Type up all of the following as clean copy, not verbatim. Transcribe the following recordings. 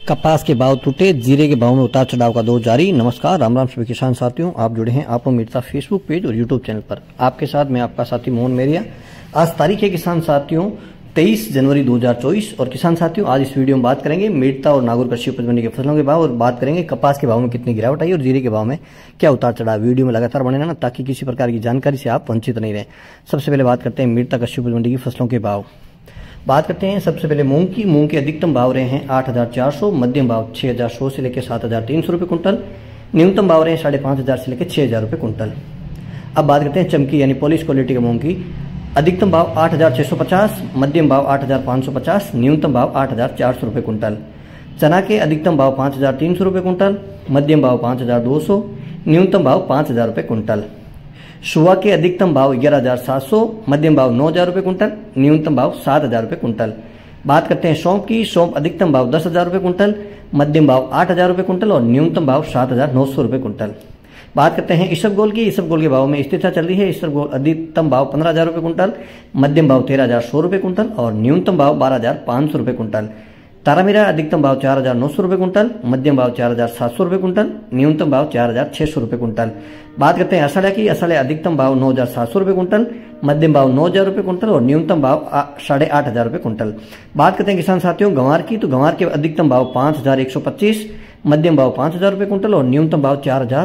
कपास के भाव टूटे, जीरे के भाव में उतार चढ़ाव का दौर जारी। नमस्कार, राम राम सभी किसान साथियों, आप जुड़े हैं आप मेरे फेसबुक पेज और यूट्यूब चैनल पर। आपके साथ मैं आपका साथी मोहन मेरिया। आज तारीख है किसान साथियों 23 जनवरी 2024 और किसान साथियों आज इस वीडियो में बात करेंगे मेड़ता और नागौर कृषि उपज मंडी के फसलों के भाव और बात करेंगे कपास के भाव में कितनी गिरावट आई और जीरे के भाव में क्या उतार चढ़ाव। वीडियो में लगातार बने रहना ताकि किसी प्रकार की जानकारी से आप वंचित नहीं रहे। सबसे पहले बात करते हैं मेड़ता कृषि उपज मंडी की फसलों के भाव। बात करते हैं सबसे पहले मूंग की। मूंग के अधिकतम भाव रहे हैं 8,400, मध्यम भाव 6,100 से लेकर 7,300 रुपये कुंटल, न्यूनतम भाव रहे हैं 5,500 से लेकर 6,000 रुपये कुंटल। अब बात करते हैं चमकी यानी पॉलिश क्वालिटी के मूंग की। अधिकतम भाव 8,650, मध्यम भाव 8,550, न्यूनतम भाव 8,400 रुपये कुंटल। चना के अधिकतम भाव 5,300 रुपये कुंटल, मध्यम भाव 5,200, न्यूनतम भाव 5,000 रुपये कुंटल। सुवा के अधिकतम भाव 11,700, मध्यम भाव 9,000 रुपये कुंटल, न्यूनतम भाव 7,000 रुपये कुंटल। बात करते हैं सौंफ की। सौंफ अधिकतम भाव 10,000 रुपये कुंटल, मध्यम भाव 8,000 रुपये कुंटल और न्यूनतम भाव 7,900 रुपये कुंटल। बात करते हैं इसबगोल की। इसबगोल के भाव में स्थिरता चल रही है। इसबगोल अधिकतम भाव 15,000 रुपये कुंटल, मध्यम भाव 13,100 रुपये कुंटल और न्यूनतम भाव 12,500 रुपये कुंटल। तारामीरा अधिकतम भाव 4,900 रुपये कुंटल, मध्यम भाव 4,700 रुपये कुंटल, न्यूनतम भाव 4,600 रुपये कुंटल। बात करते हैं असड़िया की। असड़िया अधिकतम भाव 9,700 रुपये कुंटल, मध्यम भाव 9,000 रुपये कुंटल और न्यूनतम भाव 8,500 रुपये कुंटल। बात करते हैं किसान साथियों गंवार की। तो गंवार के अधिकतम भाव 5,125, मध्यम भाव 5,000 रुपये कुंटल और न्यूनतम भाव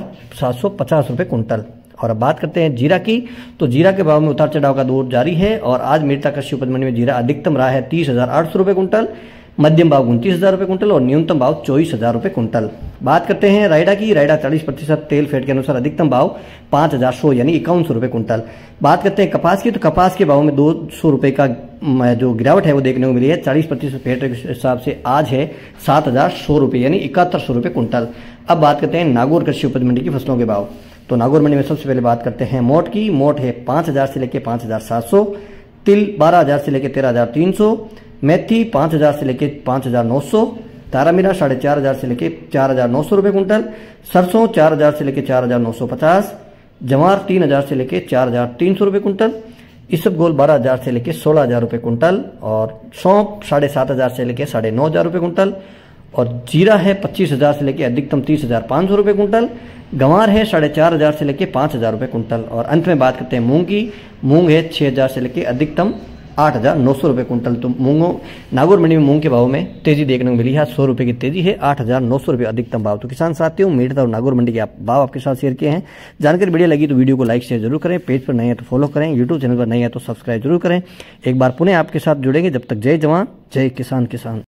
4,750 रुपये कुंटल। और अब बात करते हैं जीरा की। तो जीरा के भाव में उतार चढ़ाव का दौर जारी है और आज मेड़ता कृषि उपज मंडी में जीरा अधिकतम रहा है 30,800 रुपये कुंटल, मध्यम भाव 29,000 रुपये कुंटल और न्यूनतम भाव 24,000 रुपये कुंटल। बात करते हैं रायडा की। रायडा 40% तेल फेट के अनुसार अधिकतम भाव 5,100 यानी 5100 रुपये कुंटल। बात करते हैं कपास की। तो कपास के भाव में 200 रुपये का जो गिरावट है वो देखने को मिली है। 40% फेट के हिसाब से आज है 7,100 रुपये यानी 7100 रुपये कुंटल। अब बात करते हैं नागौर कृषि उपज मंडी की फसलों के भाव। तो नागौर मंडी में सबसे पहले बात करते हैं मोट की। मोट है 5,000 से लेकर 5,700, तिल 12,000 से लेकर 13,300, मेथी 5,000 से लेकर 5,900, तारामीरा 4,500 से लेकर 4,900 रुपये कुंटल, सरसों 4,000 से लेकर 4,950, जवार 3,000 से लेकर 4,300 रुपये कुंटल, इसबगोल 12,000 से लेकर 16,000 रुपये कुंटल और सौंफ 7,500 से लेकर 9,500 रुपये कुंटल और जीरा है 25,000 से लेकर अधिकतम 30,500 रुपये कुंटल। गंवार है 4,500 से लेकर 5,000 रुपये कुंटल। और अंत में बात करते हैं मूंग की। मूंग है 6,000 से लेकर अधिकतम 8,900 रुपये कुंटल। तो मूंगों नागौर मंडी में मूंग के भाव में तेजी देखने को मिली है। 100 रुपये की तेजी है, 8,900 रुपये अधिकतम भाव। तो किसान साथियों मेड़ता और नागौर मंडी के भाव आपके साथ शेयर किए हैं। जानकारी बढ़िया लगी तो वीडियो को लाइक शेयर जरूर करें। पेज पर नए हैं तो फॉलो करें, यूट्यूब चैनल पर नए हैं तो सब्सक्राइब जरूर करें। एक बार पुनः आपके साथ जुड़ेंगे। जब तक जय जवान जय किसान।